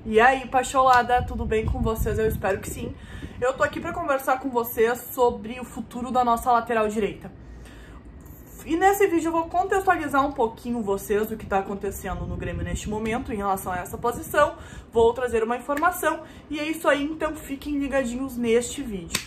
E aí, pacholada, tudo bem com vocês? Eu espero que sim. Eu tô aqui pra conversar com vocês sobre o futuro da nossa lateral direita. E nesse vídeo eu vou contextualizar um pouquinho vocês o que tá acontecendo no Grêmio neste momento em relação a essa posição. Vou trazer uma informação e é isso aí, então fiquem ligadinhos neste vídeo.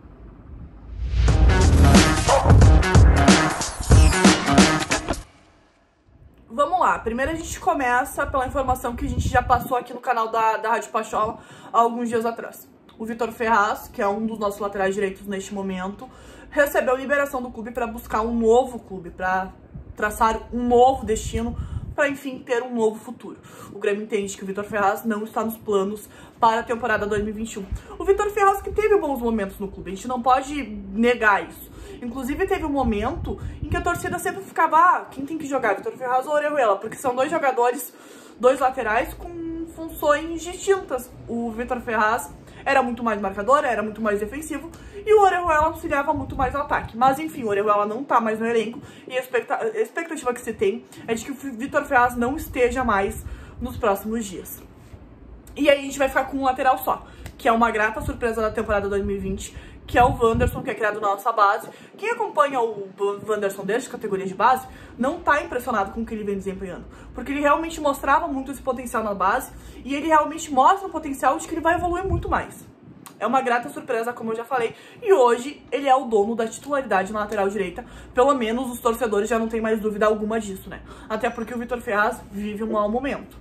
Vamos lá, primeiro a gente começa pela informação que a gente já passou aqui no canal da Rádio Pachola há alguns dias atrás. O Vitor Ferraz, que é um dos nossos laterais direitos neste momento, recebeu liberação do clube para buscar um novo clube, para traçar um novo destino, para enfim ter um novo futuro. O Grêmio entende que o Vitor Ferraz não está nos planos para a temporada 2021. O Vitor Ferraz que teve bons momentos no clube, a gente não pode negar isso. Inclusive teve um momento em que a torcida sempre ficava, quem tem que jogar, Vitor Ferraz ou Orejuela? Porque são dois jogadores, dois laterais com funções distintas. O Vitor Ferraz era muito mais marcador, era muito mais defensivo, e o Orejuela auxiliava muito mais no ataque. Mas enfim, o Orejuela não tá mais no elenco, e a expectativa que se tem é de que o Vitor Ferraz não esteja mais nos próximos dias. E aí a gente vai ficar com um lateral só, que é uma grata surpresa da temporada 2020, que é o Wanderson, que é criado na nossa base. Quem acompanha o Wanderson desde categoria de base não tá impressionado com o que ele vem desempenhando, porque ele realmente mostrava muito esse potencial na base, e ele realmente mostra o potencial de que ele vai evoluir muito mais. É uma grata surpresa, como eu já falei, e hoje ele é o dono da titularidade na lateral direita. Pelo menos os torcedores já não tem mais dúvida alguma disso, né? Até porque o Vitor Ferraz vive um mau momento.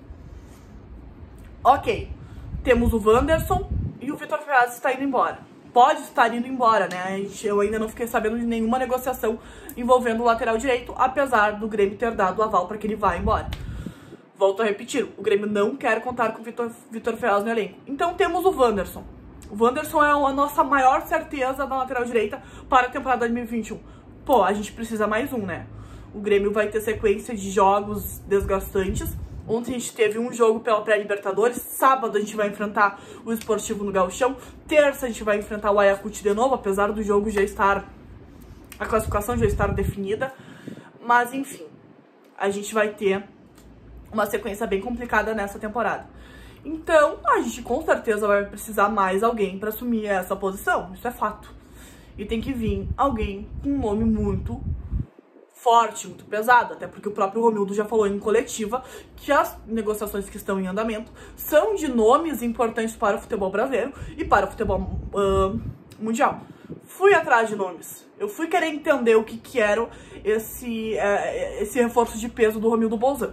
Ok, temos o Wanderson e o Vitor Ferraz está indo embora. Pode estar indo embora, né? Eu ainda não fiquei sabendo de nenhuma negociação envolvendo o lateral direito, apesar do Grêmio ter dado o aval para que ele vá embora. Volto a repetir, o Grêmio não quer contar com o Vitor Ferraz no elenco. Então temos o Wanderson. O Wanderson é a nossa maior certeza da lateral direita para a temporada 2021. Pô, a gente precisa mais um, né? O Grêmio vai ter sequência de jogos desgastantes. Ontem a gente teve um jogo pela pré-Libertadores, sábado a gente vai enfrentar o Esportivo no Gauchão, terça a gente vai enfrentar o Ayacucho de novo, apesar do jogo já estar, a classificação já estar definida, mas enfim, a gente vai ter uma sequência bem complicada nessa temporada. Então, a gente com certeza vai precisar mais alguém para assumir essa posição, isso é fato. E tem que vir alguém com um nome muito forte, muito pesado, até porque o próprio Romildo já falou em coletiva que as negociações que estão em andamento são de nomes importantes para o futebol brasileiro e para o futebol mundial. Fui atrás de nomes, eu fui querer entender o que era esse reforço de peso do Romildo Bolzan.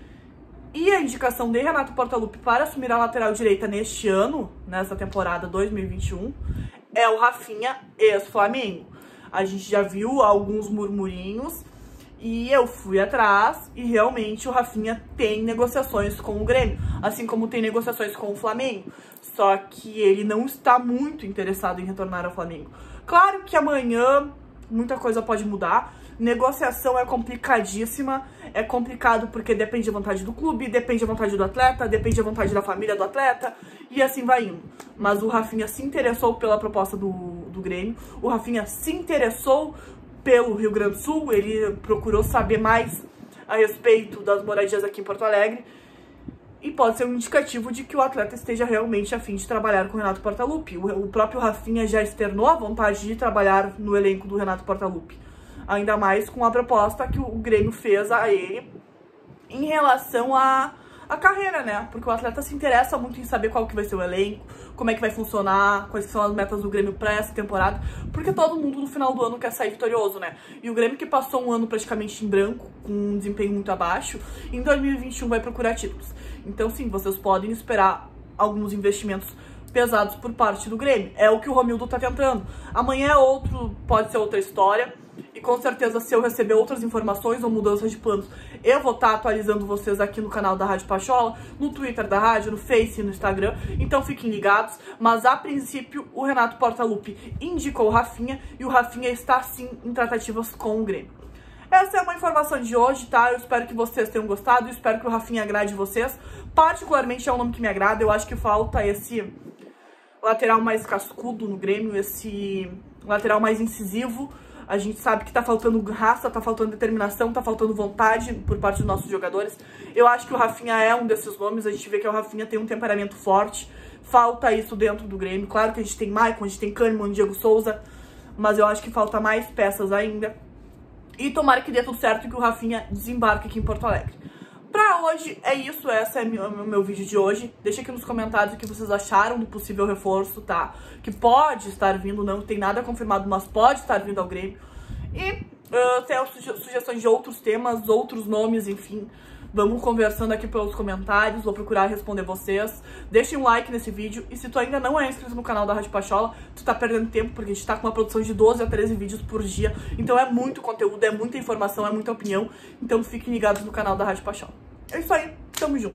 E a indicação de Renato Portaluppi para assumir a lateral direita neste ano, nessa temporada 2021, é o Rafinha, ex-Flamengo. A gente já viu alguns murmurinhos e eu fui atrás e realmente o Rafinha tem negociações com o Grêmio, assim como tem negociações com o Flamengo, só que ele não está muito interessado em retornar ao Flamengo. Claro que amanhã muita coisa pode mudar, negociação é complicadíssima, é complicado porque depende da vontade do clube, depende da vontade do atleta, depende da vontade da família do atleta, e assim vai indo. Mas o Rafinha se interessou pela proposta do Grêmio, o Rafinha se interessou pelo Rio Grande do Sul, ele procurou saber mais a respeito das moradias aqui em Porto Alegre, e pode ser um indicativo de que o atleta esteja realmente a fim de trabalhar com o Renato Portaluppi. O próprio Rafinha já externou a vontade de trabalhar no elenco do Renato Portaluppi. Ainda mais com a proposta que o Grêmio fez a ele em relação à carreira, né? Porque o atleta se interessa muito em saber qual que vai ser o elenco, como é que vai funcionar, quais são as metas do Grêmio para essa temporada, porque todo mundo no final do ano quer sair vitorioso, né? E o Grêmio, que passou um ano praticamente em branco, com um desempenho muito abaixo, em 2021 vai procurar títulos. Então sim, vocês podem esperar alguns investimentos pesados por parte do Grêmio. É o que o Romildo tá tentando. Amanhã pode ser outra história. E com certeza, se eu receber outras informações ou mudanças de planos, eu vou estar atualizando vocês aqui no canal da Rádio Pachola, no Twitter da rádio, no Face e no Instagram. Então fiquem ligados. Mas a princípio, o Renato Portaluppi indicou o Rafinha e o Rafinha está sim em tratativas com o Grêmio. Essa é uma informação de hoje, tá? Eu espero que vocês tenham gostado, eu espero que o Rafinha agrade vocês. Particularmente é um nome que me agrada, eu acho que falta esse lateral mais cascudo no Grêmio, esse lateral mais incisivo. A gente sabe que tá faltando raça, tá faltando determinação, tá faltando vontade por parte dos nossos jogadores. Eu acho que o Rafinha é um desses nomes. A gente vê que o Rafinha tem um temperamento forte. Falta isso dentro do Grêmio. Claro que a gente tem Maicon, a gente tem Kahneman, Diego Souza, mas eu acho que falta mais peças ainda. E tomara que dê tudo certo e que o Rafinha desembarque aqui em Porto Alegre. Pra hoje é isso, esse é o meu vídeo de hoje. Deixa aqui nos comentários o que vocês acharam do possível reforço, tá? Que pode estar vindo, não tem nada confirmado, mas pode estar vindo ao Grêmio. E tem sugestões de outros temas, outros nomes, enfim. Vamos conversando aqui pelos comentários, vou procurar responder vocês. Deixem um like nesse vídeo e se tu ainda não é inscrito no canal da Rádio Pachola, tu tá perdendo tempo, porque a gente tá com uma produção de 12 a 13 vídeos por dia. Então é muito conteúdo, é muita informação, é muita opinião. Então fiquem ligados no canal da Rádio Pachola. É isso aí, tamo junto.